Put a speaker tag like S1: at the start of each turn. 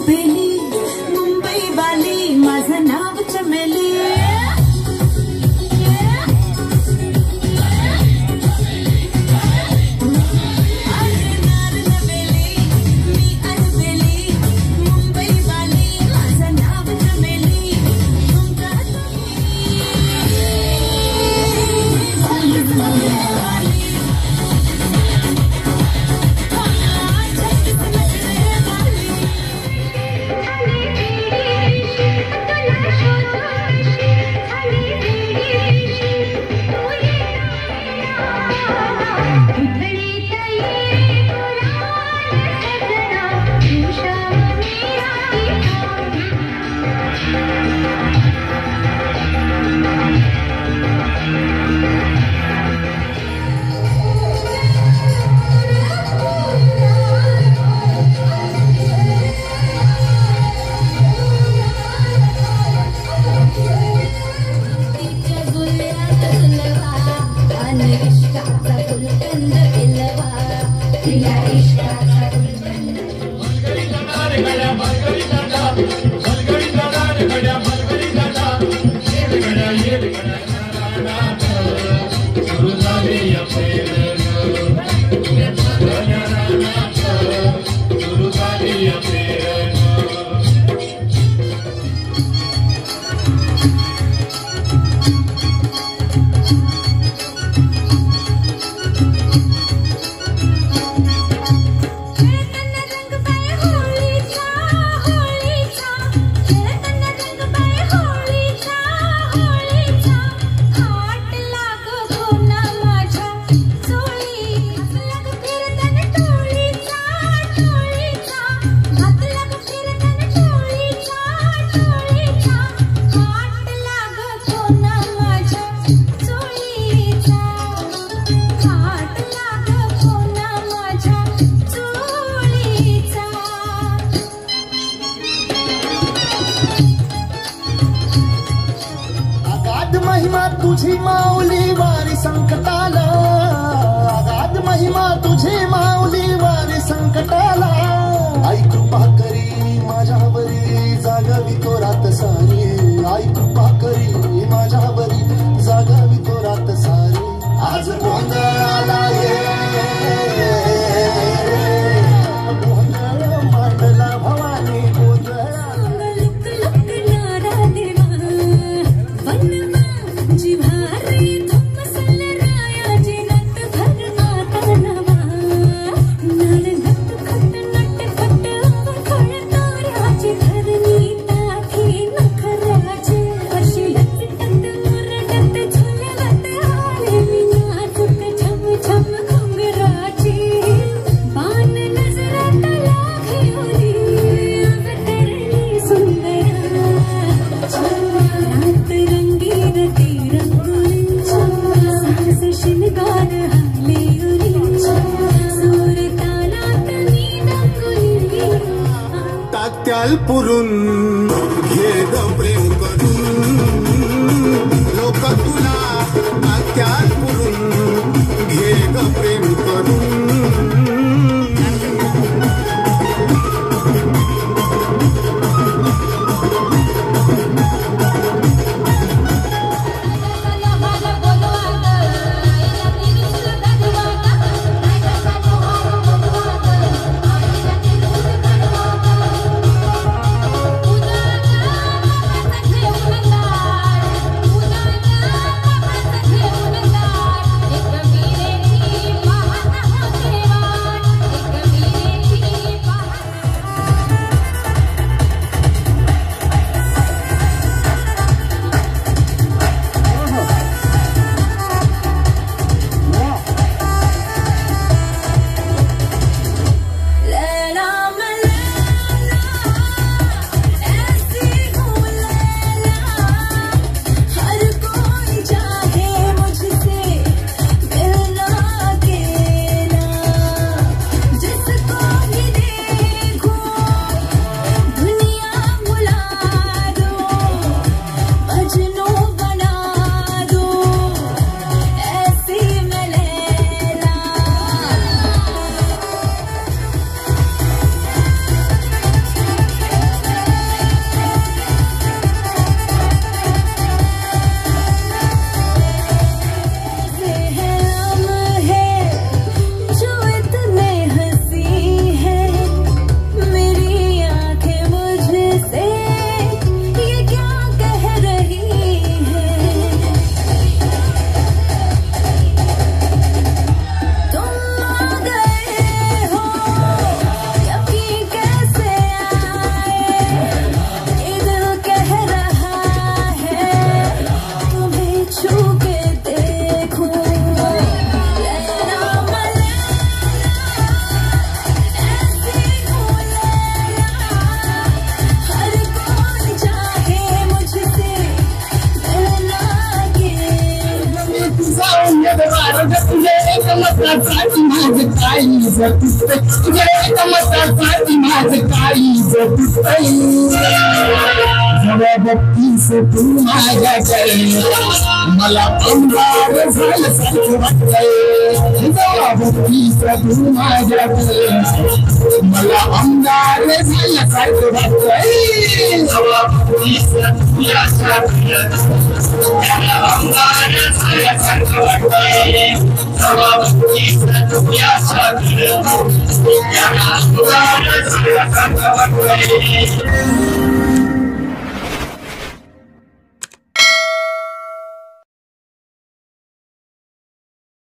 S1: Bailey Mumbai वाली माझं नाव चमेली
S2: तुझी माऊली वारी संकटाला अगाध महिमा तुझी माऊली वारी संकटाला आई कृपा करी माझ्यावरी जागावी तो रात सारी आई कृपा करी माझ्यावरी जागावी तो रात सारी आज गोंधळाला ये गोंधळ मांडला भवानी पुरून घे ग प्रेम करून लोक तुला नात्यात पुरून घे ग प्रेम करून
S1: Thank you.
S3: मतासाठी माझं काही तुटतंय तुझ्या एका मतासाठी माझं काही तुटतंय जेव्हा बघतीस तू माझ्याकडे मला आमदार झाल्यासारखं वाटतंय जेव्हा बघतीस तू माझ्याकडे मला आमदार झाल्यासारखं वाटतंय जेव्हा बघतीस तू माझ्याकडे मला आमदार झाल्यासारखं वाटतंय जेव्हा बघतीस तू माझ्याकडे मला आमदार झाल्यासारखं वाटतंय